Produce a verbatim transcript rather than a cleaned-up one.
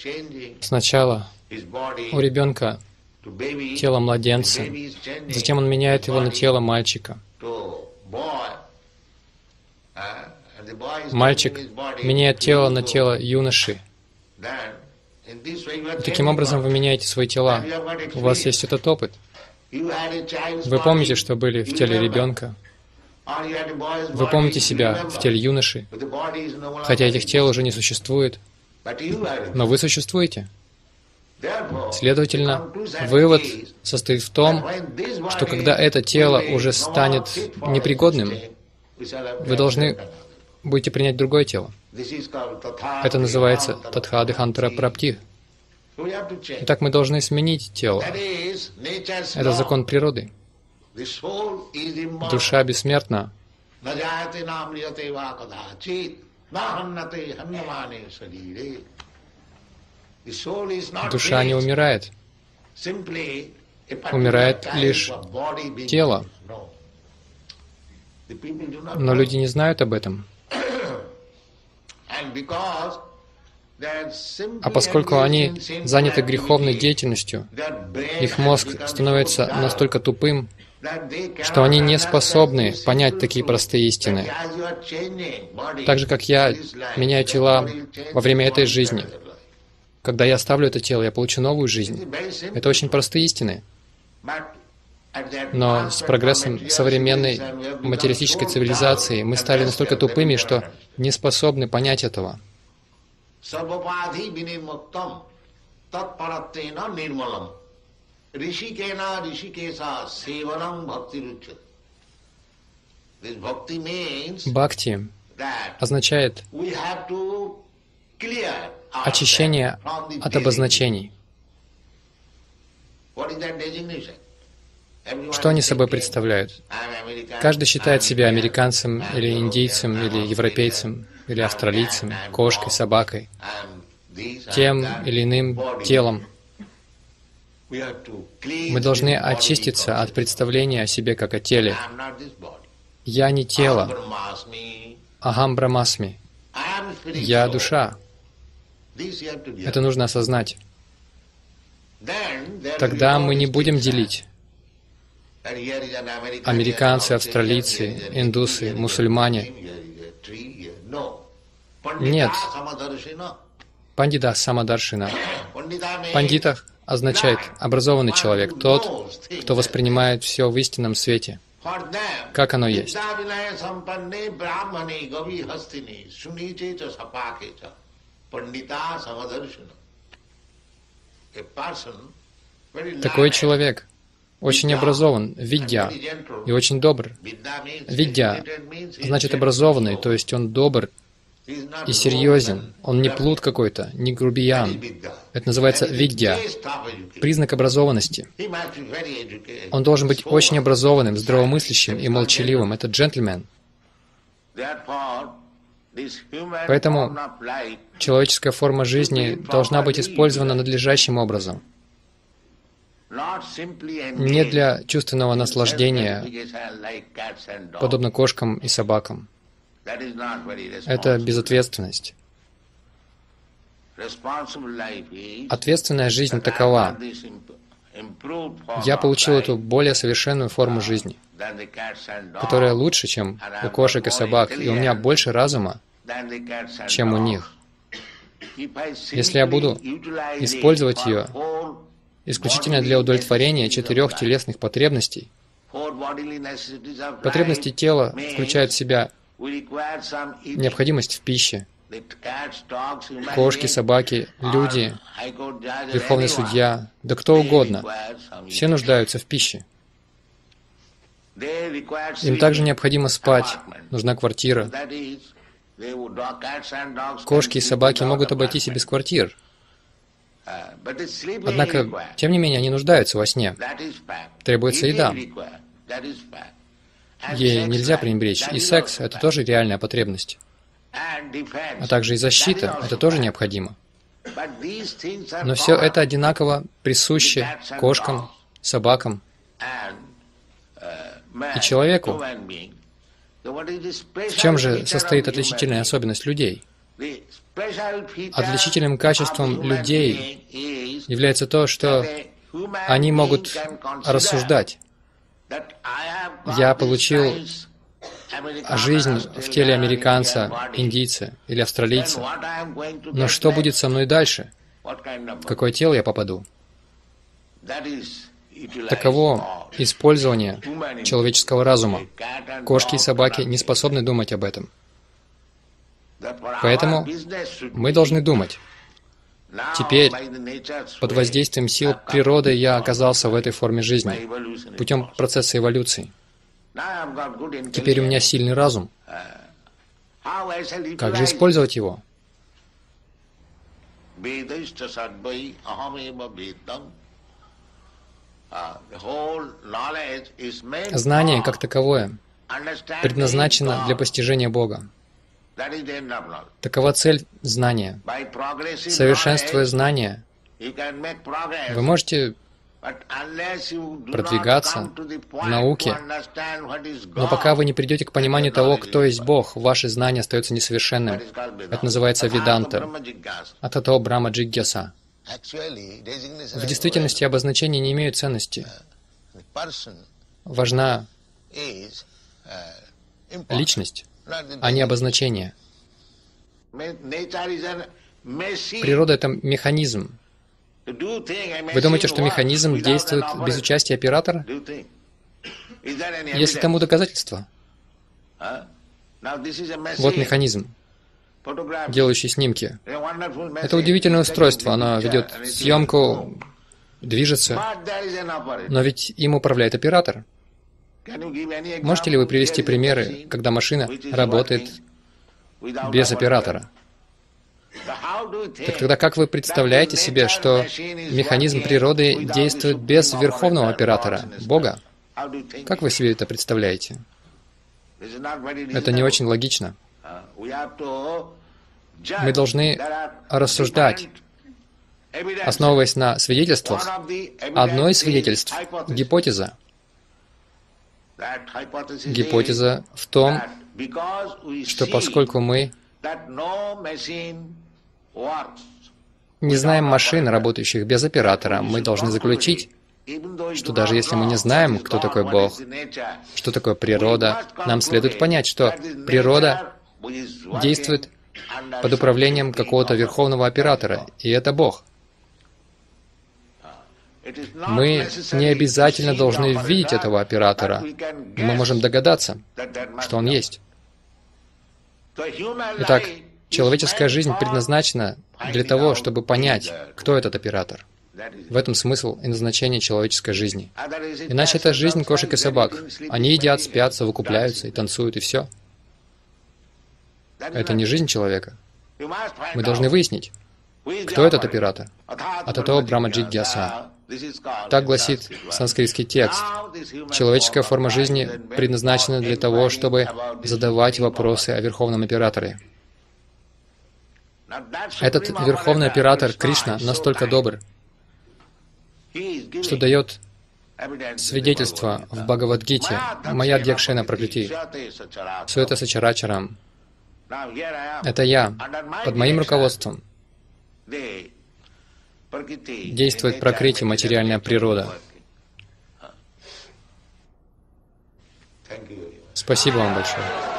Сначала у ребенка тело младенца, затем он меняет его на тело мальчика. Мальчик меняет тело на тело юноши. И таким образом вы меняете свои тела. У вас есть этот опыт. Вы помните, что были в теле ребенка. Вы помните себя в теле юноши, хотя этих тел уже не существует. Но вы существуете. Следовательно, вывод состоит в том, что когда это тело уже станет непригодным, вы должны будете принять другое тело. Это называется Татха-Дехантара Прапти. Итак, мы должны сменить тело. Это закон природы. Душа бессмертна. Душа не умирает. Умирает лишь тело. Но люди не знают об этом. А поскольку они заняты греховной деятельностью, их мозг становится настолько тупым, что они не способны понять такие простые истины. Так же, как я меняю тела во время этой жизни. Когда я оставлю это тело, я получу новую жизнь. Это очень простые истины. Но с прогрессом современной материалистической цивилизации мы стали настолько тупыми, что не способны понять этого. Бхакти означает очищение от обозначений. Что они собой представляют? Каждый считает себя американцем, или индийцем, или европейцем, или австралийцем, кошкой, собакой, тем или иным телом. Мы должны очиститься от представления о себе как о теле. Я не тело. Ахам Брамасми. Я душа. Это нужно осознать. Тогда мы не будем делить. Американцы, австралийцы, индусы, мусульмане. Нет. Пандита Самадаршина. Пандита означает образованный человек, тот, кто воспринимает все в истинном свете, как оно есть. Такой человек очень образован, видья, и очень добр. Видья значит образованный, то есть он добр и серьезен. Он не плут какой-то, не грубиян. Это называется видья, признак образованности. Он должен быть очень образованным, здравомыслящим и молчаливым. Это джентльмен. Поэтому человеческая форма жизни должна быть использована надлежащим образом. Не для чувственного наслаждения, подобно кошкам и собакам. Это безответственность. Ответственная жизнь такова. Я получил эту более совершенную форму жизни, которая лучше, чем у кошек и собак, и у меня больше разума, чем у них. Если я буду использовать ее исключительно для удовлетворения четырех телесных потребностей, потребности тела включают в себя необходимость в пище. Кошки, собаки, люди, верховный судья, да кто угодно, все нуждаются в пище. Им также необходимо спать, нужна квартира. Кошки и собаки могут обойтись и без квартир. Однако, тем не менее, они нуждаются во сне. Требуется еда. Ей нельзя пренебречь. И секс — это тоже реальная потребность. А также и защита — это тоже необходимо. Но все это одинаково присуще кошкам, собакам и человеку. В чем же состоит отличительная особенность людей? Отличительным качеством людей является то, что они могут рассуждать. Я получил жизнь в теле американца, индийца или австралийца, но что будет со мной дальше? В какое тело я попаду? Таково использование человеческого разума. Кошки и собаки не способны думать об этом. Поэтому мы должны думать. Теперь, под воздействием сил природы, я оказался в этой форме жизни, путем процесса эволюции. Теперь у меня сильный разум. Как же использовать его? Знание, как таковое, предназначено для постижения Бога. Такова цель знания. Совершенствуя знания, вы можете продвигаться в науке, но пока вы не придете к пониманию того, кто есть Бог, ваше знание остается несовершенным. Это называется веданта. Атато Брахма Джигьяса. В действительности обозначения не имеют ценности. Важна личность, а не обозначение. Природа — это механизм. Вы думаете, что механизм действует без участия оператора? Есть ли тому доказательства? Вот механизм, делающий снимки. Это удивительное устройство. Оно ведет съемку, движется, но ведь им управляет оператор. Можете ли вы привести примеры, когда машина работает без оператора? Так тогда как вы представляете себе, что механизм природы действует без верховного оператора, Бога? Как вы себе это представляете? Это не очень логично. Мы должны рассуждать, основываясь на свидетельствах. Одно из свидетельств — гипотеза. Гипотеза в том, что поскольку мы не знаем машин, работающих без оператора, мы должны заключить, что даже если мы не знаем, кто такой Бог, что такое природа, нам следует понять, что природа действует под управлением какого-то верховного оператора, и это Бог. Мы не обязательно должны видеть этого оператора, но мы можем догадаться, что он есть. Итак, человеческая жизнь предназначена для того, чтобы понять, кто этот оператор. В этом смысл и назначение человеческой жизни. Иначе это жизнь кошек и собак. Они едят, спят, совокупляются и танцуют, и все. Это не жизнь человека. Мы должны выяснить, кто этот оператор. Атато Брахма Джигьяса. Так гласит санскритский текст. Человеческая форма жизни предназначена для того, чтобы задавать вопросы о верховном операторе. Этот верховный оператор, Кришна, настолько добр, что дает свидетельство в Бхагавад-гите «Мая Дьякшена Пракрити». Все это сачарачарам. Это я. Под моим руководством действует пракрити, материальная природа. Спасибо вам большое.